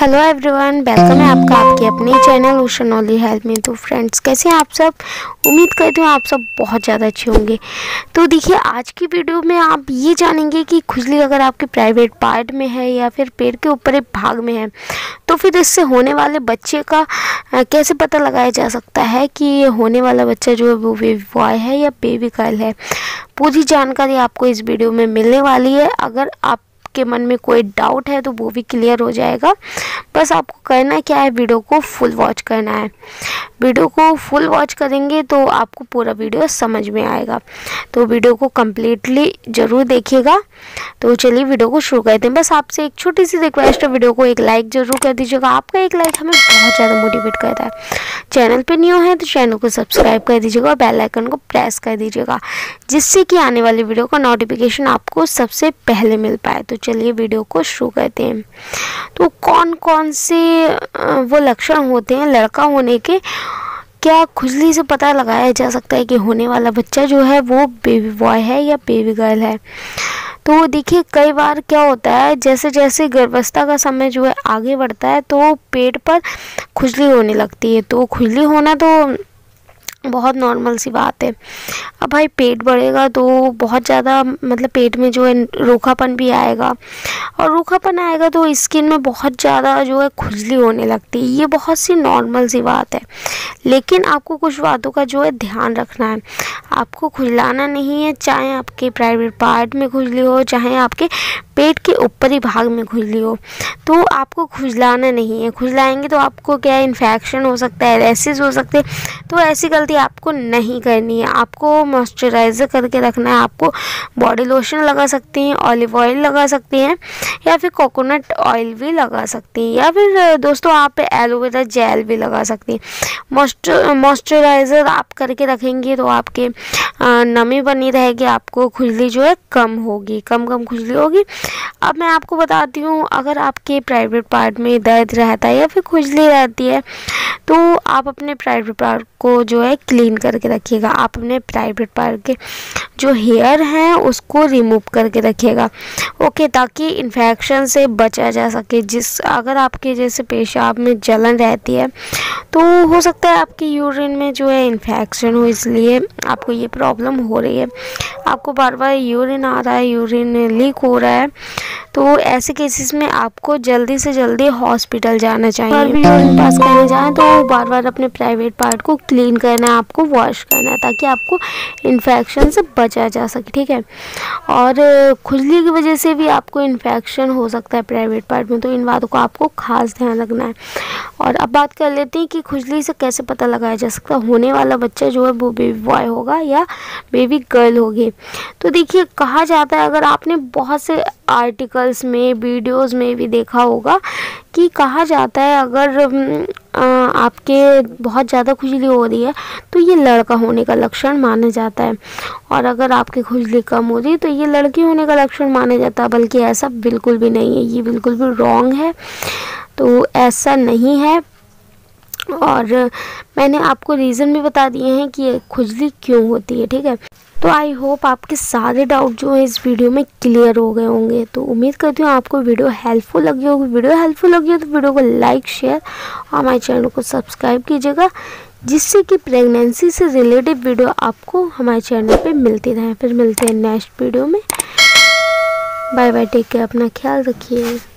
Hello everyone, welcome है आपका आपके अपने channel ocean only help me. तो फ्रेंड्स, कैसे हैं आप सब? उम्मीद करती हूँ आप सब बहुत ज़्यादा अच्छे होंगे। तो देखिए, आज की वीडियो में आप ये जानेंगे कि खुजली अगर आपके प्राइवेट पार्ट में है या फिर पेट के ऊपर एक भाग में है, तो फिर इससे होने वाले बच्चे का कैसे पता लगाया जा सकता है कि ये होने वाला बच्चा जो है वो बेबी बॉय है या बेबी गर्ल है। पूरी जानकारी आपको इस वीडियो में मिलने वाली है। अगर आप के मन में कोई डाउट है तो वो भी क्लियर हो जाएगा। बस आपको करना क्या है, वीडियो को फुल वॉच करना है। वीडियो को फुल वॉच करेंगे तो आपको पूरा वीडियो समझ में आएगा। तो वीडियो को कम्प्लीटली ज़रूर देखिएगा। तो चलिए वीडियो को शुरू करते हैं। बस आपसे एक छोटी सी रिक्वेस्ट है, वीडियो को एक लाइक ज़रूर कर दीजिएगा। आपका एक लाइक हमें बहुत ज़्यादा मोटिवेट करता है। चैनल पे न्यू है तो चैनल को सब्सक्राइब कर दीजिएगा और बेल आइकन को प्रेस कर दीजिएगा, जिससे कि आने वाली वीडियो का नोटिफिकेशन आपको सबसे पहले मिल पाए। तो चलिए वीडियो को शुरू करते हैं। तो कौन कौन से वो लक्षण होते हैं लड़का होने के, क्या खुजली से पता लगाया जा सकता है कि होने वाला बच्चा जो है वो बेबी बॉय है या बेबी गर्ल है? तो देखिए, कई बार क्या होता है, जैसे जैसे गर्भावस्था का समय जो है आगे बढ़ता है तो पेट पर खुजली होने लगती है। तो खुजली होना तो बहुत नॉर्मल सी बात है। अब भाई पेट बढ़ेगा तो बहुत ज़्यादा मतलब पेट में जो है रूखापन भी आएगा, और रूखापन आएगा तो स्किन में बहुत ज़्यादा जो है खुजली होने लगती है। ये बहुत सी नॉर्मल सी बात है, लेकिन आपको कुछ बातों का जो है ध्यान रखना है। आपको खुजलाना नहीं है, चाहे आपके प्राइवेट पार्ट में खुजली हो, चाहे आपके पेट के ऊपरी भाग में खुजली हो, तो आपको खुजलाना नहीं है। खुजलाएंगे तो आपको क्या है, इन्फेक्शन हो सकता है, रैशेस हो सकते हैं। तो ऐसी गलती आपको नहीं करनी है। आपको मॉइस्चराइज़र करके रखना है। आपको बॉडी लोशन लगा सकती हैं, ऑलिव ऑयल लगा सकती हैं, या फिर कोकोनट ऑयल भी लगा सकती हैं, या फिर दोस्तों आप एलोवेरा जेल भी लगा सकती हैं। मॉइस्चराइज़र आप करके रखेंगे तो आपके नमी बनी रहेगी, आपको खुजली जो है कम होगी, कम खुजली होगी। अब मैं आपको बताती हूँ, अगर आपके प्राइवेट पार्ट में दर्द रहता है या फिर खुजली रहती है तो आप अपने प्राइवेट पार्ट को जो है क्लीन करके रखिएगा। आप अपने प्राइवेट पार्ट के जो हेयर हैं उसको रिमूव करके रखिएगा, ओके, ताकि इन्फेक्शन से बचा जा सके। अगर आपके जैसे पेशाब में जलन रहती है तो हो सकता है आपकी यूरिन में जो है इन्फेक्शन हो, इसलिए आपको ये प्रॉब्लम हो रही है। आपको बार बार यूरिन आ रहा है, यूरिन लीक हो रहा है, तो ऐसे केसेस में आपको जल्दी से जल्दी हॉस्पिटल जाना चाहिए। और भी यूरिन पास करने जाएं तो बार बार अपने प्राइवेट पार्ट को क्लीन करना है, आपको वॉश करना है, ताकि आपको इन्फेक्शन से बचा जा सके, ठीक है। और खुजली की वजह से भी आपको इन्फेक्शन हो सकता है प्राइवेट पार्ट में, तो इन बातों का आपको खास ध्यान रखना है। और अब बात कर लेते हैं कि खुजली से कैसे पता लगाया जा सकता है होने वाला बच्चा जो है वो बेबी बॉय होगा या बेबी गर्ल होगी। तो देखिए, कहा जाता है, अगर आपने बहुत से आर्टिकल्स में, वीडियोस में भी देखा होगा कि कहा जाता है अगर आपके बहुत ज़्यादा खुजली हो रही है तो ये लड़का होने का लक्षण माना जाता है, और अगर आपकी खुजली कम हो रही है तो ये लड़की होने का लक्षण माना जाता है। बल्कि ऐसा बिल्कुल भी नहीं है, ये बिल्कुल भी रॉन्ग है। तो ऐसा नहीं है, और मैंने आपको रीज़न भी बता दिए हैं कि ये खुजली क्यों होती है, ठीक है। तो आई होप आपके सारे डाउट जो है इस वीडियो में क्लियर हो गए होंगे। तो उम्मीद करती हूँ आपको वीडियो हेल्पफुल लगी होगी। वीडियो हेल्पफुल लगी हो तो वीडियो को लाइक, शेयर और हमारे चैनल को सब्सक्राइब कीजिएगा, जिससे कि प्रेगनेंसी से रिलेटेड वीडियो आपको हमारे चैनल पे मिलती रहे। फिर मिलते हैं नेक्स्ट वीडियो में। बाय बाय, टेक केयर, अपना ख्याल रखिए।